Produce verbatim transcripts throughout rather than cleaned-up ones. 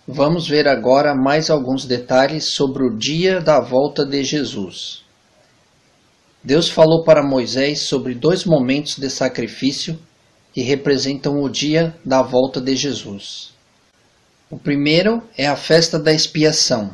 Vamos ver agora mais alguns detalhes sobre o dia da volta de Jesus. Deus falou para Moisés sobre dois momentos de sacrifício que representam o dia da volta de Jesus. O primeiro é a festa da expiação.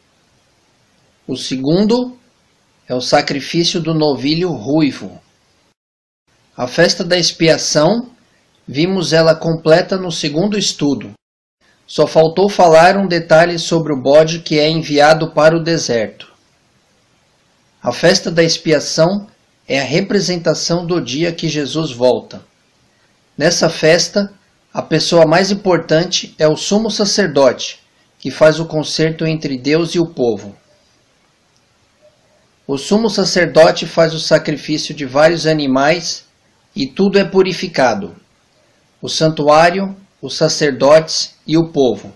O segundo é o sacrifício do novilho ruivo. A festa da expiação, vimos ela completa no segundo estudo. Só faltou falar um detalhe sobre o bode que é enviado para o deserto. A festa da expiação é a representação do dia que Jesus volta. Nessa festa, a pessoa mais importante é o sumo sacerdote, que faz o concerto entre Deus e o povo. O sumo sacerdote faz o sacrifício de vários animais e tudo é purificado. O santuário, os sacerdotes e o povo.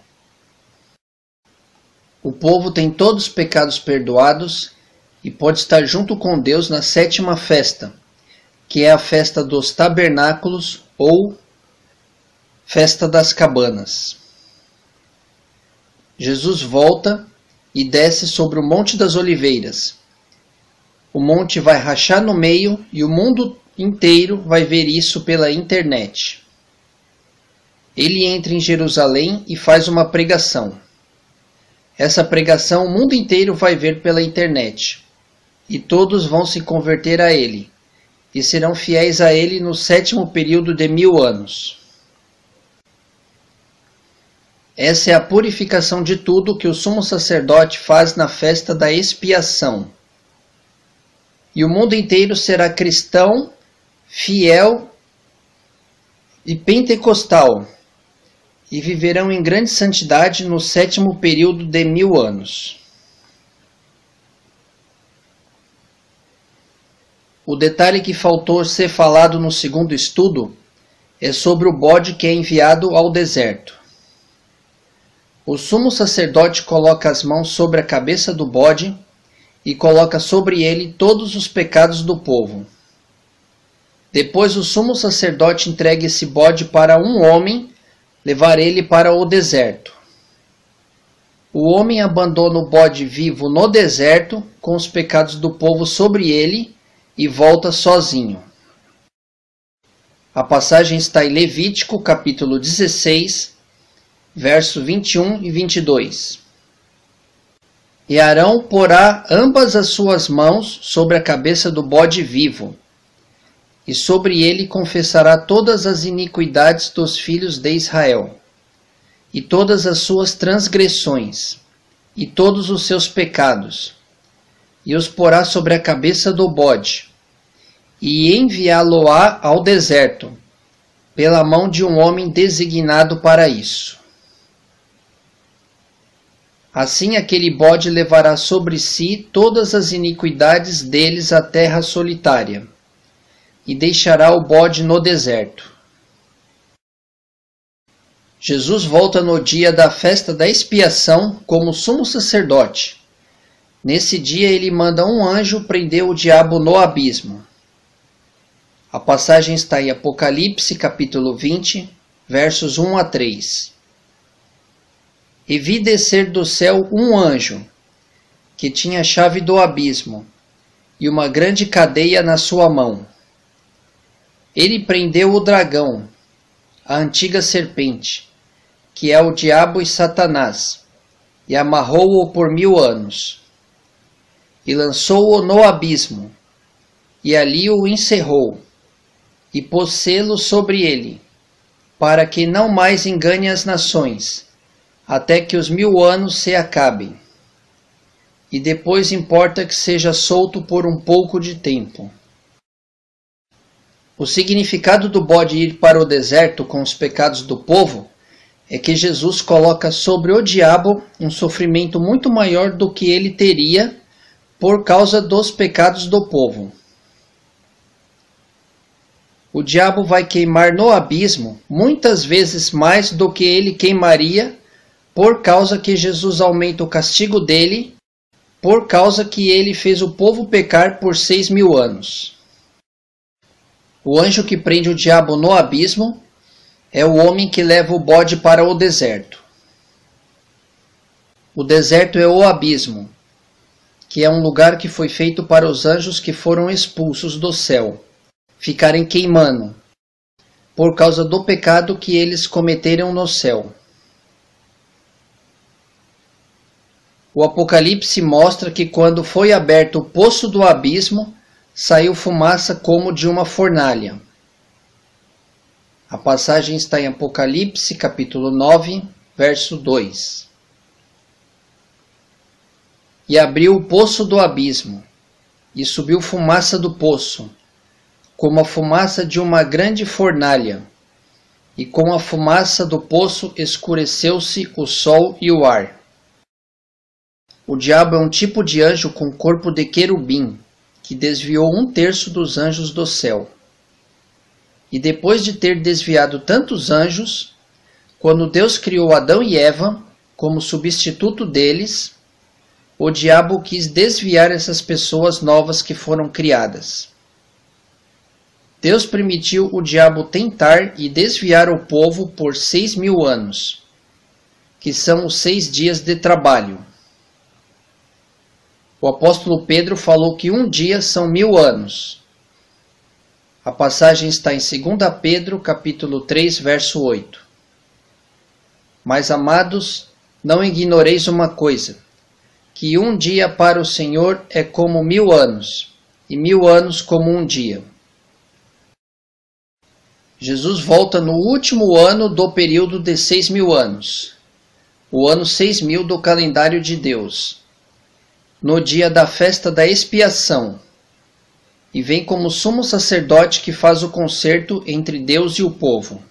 O povo tem todos os pecados perdoados e pode estar junto com Deus na sétima festa, que é a festa dos tabernáculos ou festa das cabanas. Jesus volta e desce sobre o Monte das Oliveiras. O monte vai rachar no meio e o mundo inteiro vai ver isso pela internet. Ele entra em Jerusalém e faz uma pregação. Essa pregação o mundo inteiro vai ver pela internet. E todos vão se converter a ele. E serão fiéis a ele no sétimo período de mil anos. Essa é a purificação de tudo que o sumo sacerdote faz na festa da expiação. E o mundo inteiro será cristão, fiel e pentecostal. E viverão em grande santidade no sétimo período de mil anos. O detalhe que faltou ser falado no segundo estudo é sobre o bode que é enviado ao deserto. O sumo sacerdote coloca as mãos sobre a cabeça do bode e coloca sobre ele todos os pecados do povo. Depois o sumo sacerdote entrega esse bode para um homem levar ele para o deserto. O homem abandona o bode vivo no deserto com os pecados do povo sobre ele e volta sozinho. A passagem está em Levítico, capítulo dezesseis, verso vinte e um e vinte e dois. E Arão porá ambas as suas mãos sobre a cabeça do bode vivo, e sobre ele confessará todas as iniquidades dos filhos de Israel, e todas as suas transgressões, e todos os seus pecados, e os porá sobre a cabeça do bode, e enviá-lo-á ao deserto, pela mão de um homem designado para isso. Assim aquele bode levará sobre si todas as iniquidades deles à terra solitária, e deixará o bode no deserto. Jesus volta no dia da festa da expiação como sumo sacerdote. Nesse dia ele manda um anjo prender o diabo no abismo. A passagem está em Apocalipse, capítulo vinte, versos um a três. E vi descer do céu um anjo, que tinha a chave do abismo, e uma grande cadeia na sua mão. Ele prendeu o dragão, a antiga serpente, que é o diabo e Satanás, e amarrou-o por mil anos. E lançou-o no abismo, e ali o encerrou, e pôs selo sobre ele, para que não mais engane as nações, até que os mil anos se acabem. E depois importa que seja solto por um pouco de tempo. O significado do bode ir para o deserto com os pecados do povo é que Jesus coloca sobre o diabo um sofrimento muito maior do que ele teria por causa dos pecados do povo. O diabo vai queimar no abismo muitas vezes mais do que ele queimaria por causa que Jesus aumenta o castigo dele, por causa que ele fez o povo pecar por seis mil anos. O anjo que prende o diabo no abismo é o homem que leva o bode para o deserto. O deserto é o abismo, que é um lugar que foi feito para os anjos que foram expulsos do céu ficarem queimando, por causa do pecado que eles cometeram no céu. O Apocalipse mostra que quando foi aberto o poço do abismo, saiu fumaça como de uma fornalha. A passagem está em Apocalipse, capítulo nove, verso dois. E abriu o poço do abismo, e subiu fumaça do poço, como a fumaça de uma grande fornalha, e com a fumaça do poço escureceu-se o sol e o ar. O diabo é um tipo de anjo com corpo de querubim, que desviou um terço dos anjos do céu. E depois de ter desviado tantos anjos, quando Deus criou Adão e Eva como substituto deles, o diabo quis desviar essas pessoas novas que foram criadas. Deus permitiu o diabo tentar e desviar o povo por seis mil anos, que são os seis dias de trabalho. O apóstolo Pedro falou que um dia são mil anos. A passagem está em dois Pedro, capítulo três, verso oito. Mas, amados, não ignoreis uma coisa, que um dia para o Senhor é como mil anos, e mil anos como um dia. Jesus volta no último ano do período de seis mil anos, o ano seis mil do calendário de Deus, no dia da festa da expiação, e vem como sumo sacerdote que faz o concerto entre Deus e o povo.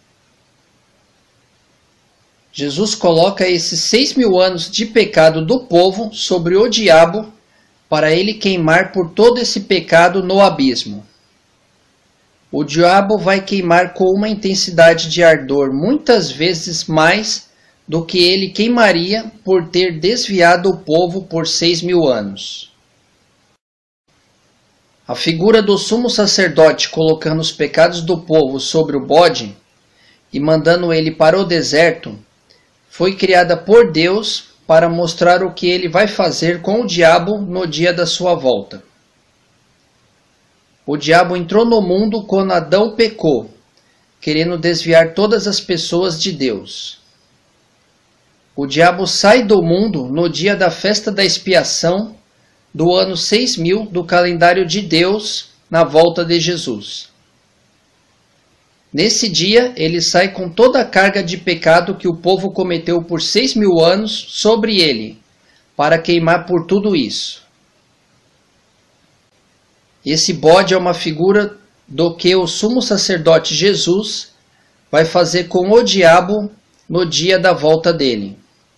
Jesus coloca esses seis mil anos de pecado do povo sobre o diabo para ele queimar por todo esse pecado no abismo. O diabo vai queimar com uma intensidade de ardor muitas vezes mais do que ele queimaria por ter desviado o povo por seis mil anos. A figura do sumo sacerdote colocando os pecados do povo sobre o bode e mandando ele para o deserto foi criada por Deus para mostrar o que ele vai fazer com o diabo no dia da sua volta. O diabo entrou no mundo quando Adão pecou, querendo desviar todas as pessoas de Deus. O diabo sai do mundo no dia da festa da expiação do ano seis mil do calendário de Deus, na volta de Jesus. Nesse dia, ele sai com toda a carga de pecado que o povo cometeu por seis mil anos sobre ele, para queimar por tudo isso. Esse bode é uma figura do que o sumo sacerdote Jesus vai fazer com o diabo no dia da volta dele.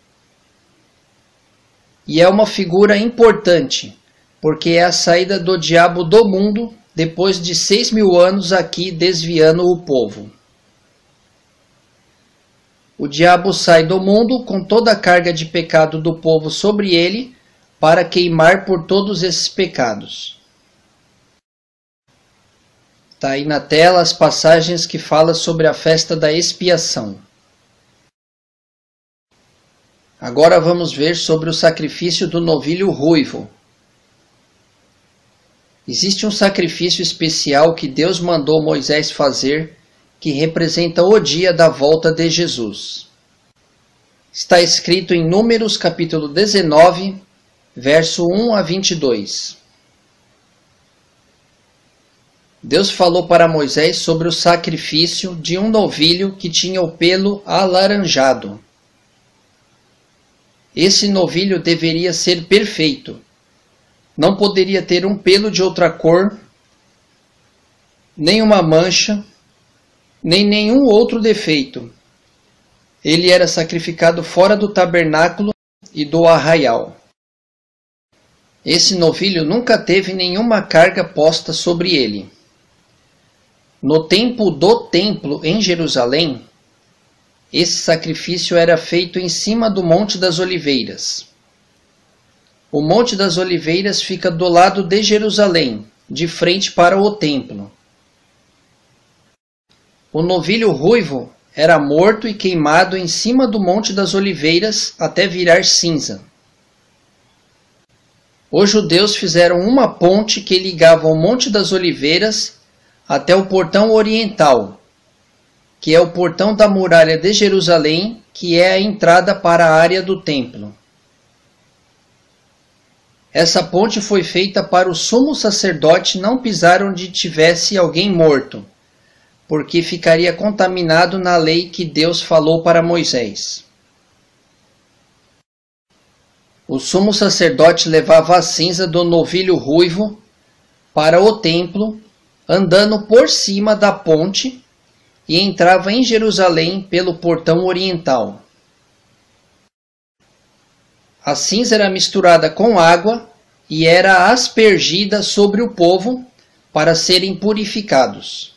E é uma figura importante, porque é a saída do diabo do mundo depois de seis mil anos aqui desviando o povo. O diabo sai do mundo com toda a carga de pecado do povo sobre ele para queimar por todos esses pecados. Está aí na tela as passagens que falam sobre a festa da expiação. Agora vamos ver sobre o sacrifício do novilho ruivo. Existe um sacrifício especial que Deus mandou Moisés fazer, que representa o dia da volta de Jesus. Está escrito em Números capítulo dezenove, verso um a vinte e dois. Deus falou para Moisés sobre o sacrifício de um novilho que tinha o pelo alaranjado. Esse novilho deveria ser perfeito. Não poderia ter um pelo de outra cor, nem uma mancha, nem nenhum outro defeito. Ele era sacrificado fora do tabernáculo e do arraial. Esse novilho nunca teve nenhuma carga posta sobre ele. No tempo do templo em Jerusalém, esse sacrifício era feito em cima do Monte das Oliveiras. O Monte das Oliveiras fica do lado de Jerusalém, de frente para o templo. O novilho ruivo era morto e queimado em cima do Monte das Oliveiras até virar cinza. Os judeus fizeram uma ponte que ligava o Monte das Oliveiras até o portão oriental, que é o portão da muralha de Jerusalém, que é a entrada para a área do templo. Essa ponte foi feita para o sumo sacerdote não pisar onde tivesse alguém morto, porque ficaria contaminado na lei que Deus falou para Moisés. O sumo sacerdote levava a cinza do novilho ruivo para o templo, andando por cima da ponte, e entrava em Jerusalém pelo portão oriental. A cinza era misturada com água e era aspergida sobre o povo para serem purificados.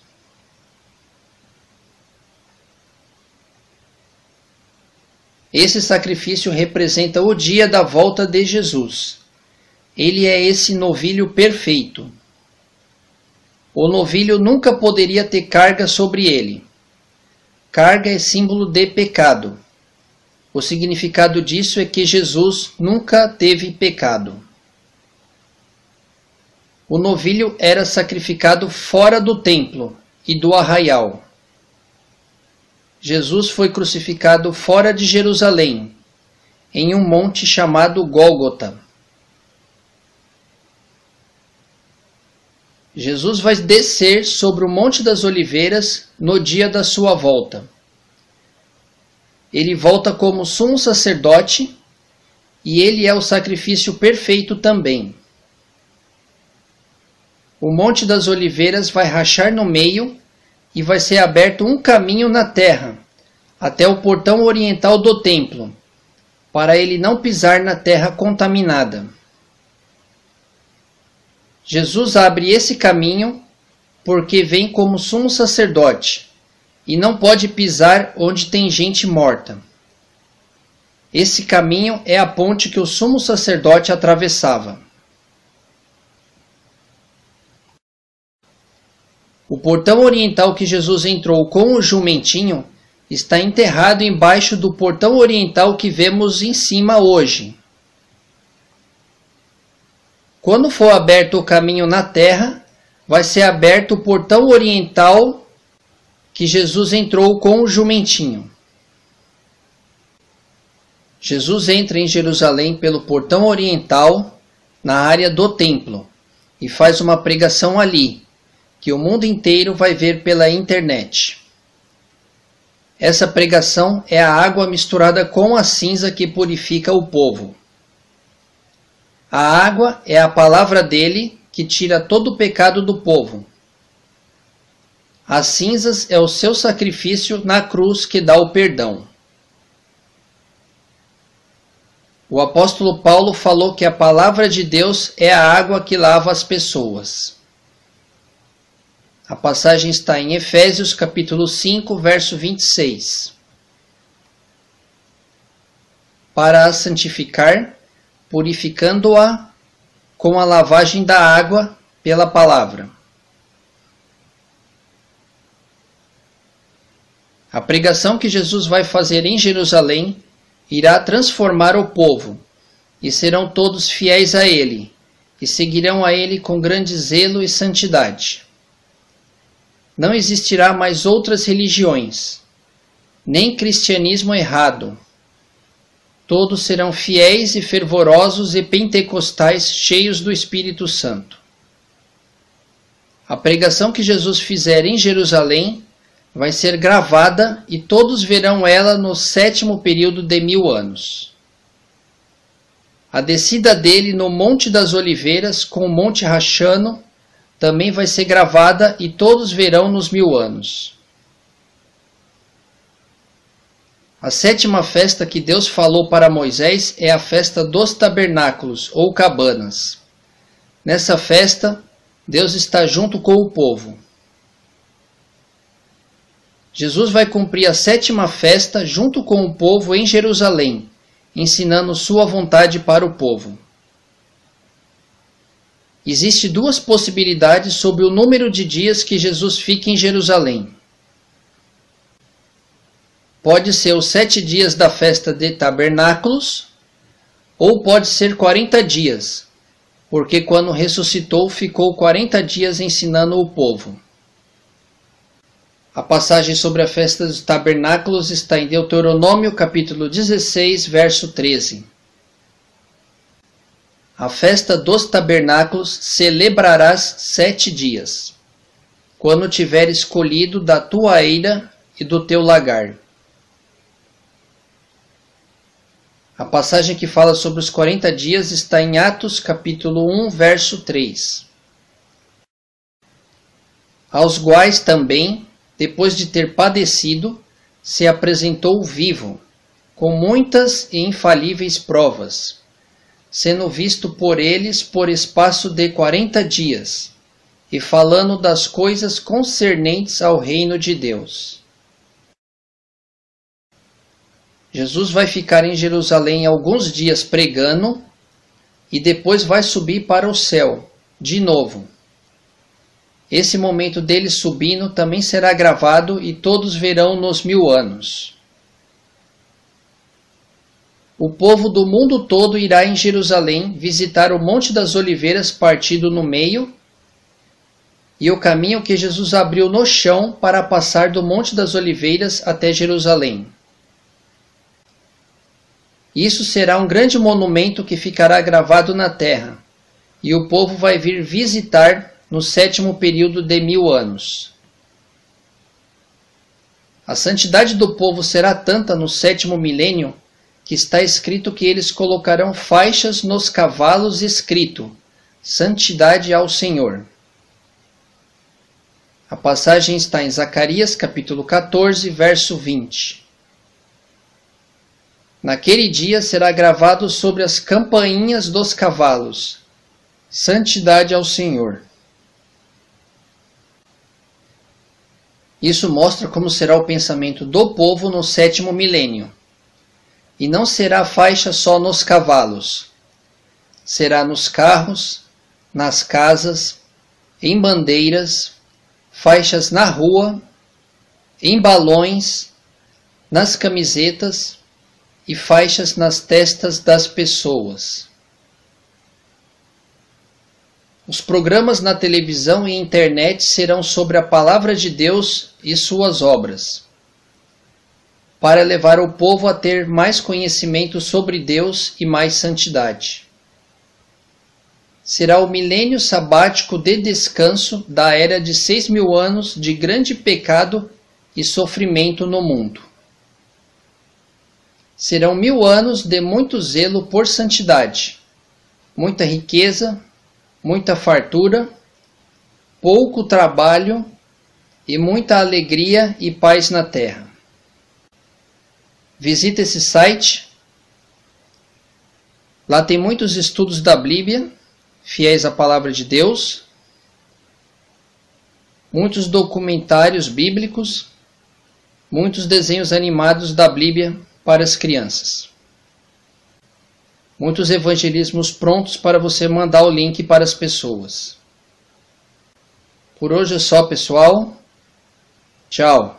Esse sacrifício representa o dia da volta de Jesus. Ele é esse novilho perfeito. O novilho nunca poderia ter carga sobre ele. Carga é símbolo de pecado. O significado disso é que Jesus nunca teve pecado. O novilho era sacrificado fora do templo e do arraial. Jesus foi crucificado fora de Jerusalém, em um monte chamado Gólgota. Jesus vai descer sobre o Monte das Oliveiras no dia da sua volta. Ele volta como sumo sacerdote e ele é o sacrifício perfeito também. O Monte das Oliveiras vai rachar no meio e vai ser aberto um caminho na terra, até o portão oriental do templo, para ele não pisar na terra contaminada. Jesus abre esse caminho porque vem como sumo sacerdote e não pode pisar onde tem gente morta. Esse caminho é a ponte que o sumo sacerdote atravessava. O portão oriental que Jesus entrou com o jumentinho está enterrado embaixo do portão oriental que vemos em cima hoje. Quando for aberto o caminho na terra, vai ser aberto o portão oriental que Jesus entrou com o jumentinho. Jesus entra em Jerusalém pelo portão oriental, na área do templo, e faz uma pregação ali, que o mundo inteiro vai ver pela internet. Essa pregação é a água misturada com a cinza que purifica o povo. A água é a palavra dele que tira todo o pecado do povo. As cinzas é o seu sacrifício na cruz que dá o perdão. O apóstolo Paulo falou que a palavra de Deus é a água que lava as pessoas. A passagem está em Efésios capítulo cinco, verso vinte e seis. Para a santificar, purificando-a com a lavagem da água pela palavra. A pregação que Jesus vai fazer em Jerusalém irá transformar o povo, e serão todos fiéis a ele, e seguirão a ele com grande zelo e santidade. Não existirá mais outras religiões, nem cristianismo errado. Todos serão fiéis e fervorosos e pentecostais cheios do Espírito Santo. A pregação que Jesus fizer em Jerusalém vai ser gravada e todos verão ela no sétimo período de mil anos. A descida dele no Monte das Oliveiras com o Monte rachando também vai ser gravada e todos verão nos mil anos. A sétima festa que Deus falou para Moisés é a festa dos tabernáculos ou cabanas. Nessa festa, Deus está junto com o povo. Jesus vai cumprir a sétima festa junto com o povo em Jerusalém, ensinando sua vontade para o povo. Existem duas possibilidades sobre o número de dias que Jesus fica em Jerusalém. Pode ser os sete dias da festa de tabernáculos, ou pode ser quarenta dias, porque quando ressuscitou ficou quarenta dias ensinando o povo. A passagem sobre a festa dos tabernáculos está em Deuteronômio capítulo dezesseis, verso treze. A festa dos tabernáculos celebrarás sete dias, quando tiveres colhido da tua eira e do teu lagar. A passagem que fala sobre os quarenta dias está em Atos capítulo um, verso três. Aos quais também, depois de ter padecido, se apresentou vivo, com muitas e infalíveis provas, sendo visto por eles por espaço de quarenta dias, e falando das coisas concernentes ao reino de Deus. Jesus vai ficar em Jerusalém alguns dias pregando e depois vai subir para o céu, de novo. Esse momento dele subindo também será gravado e todos verão nos mil anos. O povo do mundo todo irá em Jerusalém visitar o Monte das Oliveiras partido no meio e o caminho que Jesus abriu no chão para passar do Monte das Oliveiras até Jerusalém. Isso será um grande monumento que ficará gravado na terra, e o povo vai vir visitar no sétimo período de mil anos. A santidade do povo será tanta no sétimo milênio que está escrito que eles colocarão faixas nos cavalos escrito: Santidade ao Senhor. A passagem está em Zacarias capítulo quatorze, verso vinte. Naquele dia será gravado sobre as campainhas dos cavalos: Santidade ao Senhor. Isso mostra como será o pensamento do povo no sétimo milênio. E não será faixa só nos cavalos. Será nos carros, nas casas, em bandeiras, faixas na rua, em balões, nas camisetas e faixas nas testas das pessoas. Os programas na televisão e internet serão sobre a Palavra de Deus e suas obras, para levar o povo a ter mais conhecimento sobre Deus e mais santidade. Será o milênio sabático de descanso da era de seis mil anos de grande pecado e sofrimento no mundo. Serão mil anos de muito zelo por santidade, muita riqueza, muita fartura, pouco trabalho e muita alegria e paz na terra. Visite esse site. Lá tem muitos estudos da Bíblia, fiéis à palavra de Deus, muitos documentários bíblicos, muitos desenhos animados da Bíblia para as crianças. Muitos evangelismos prontos para você mandar o link para as pessoas. Por hoje é só, pessoal. Tchau.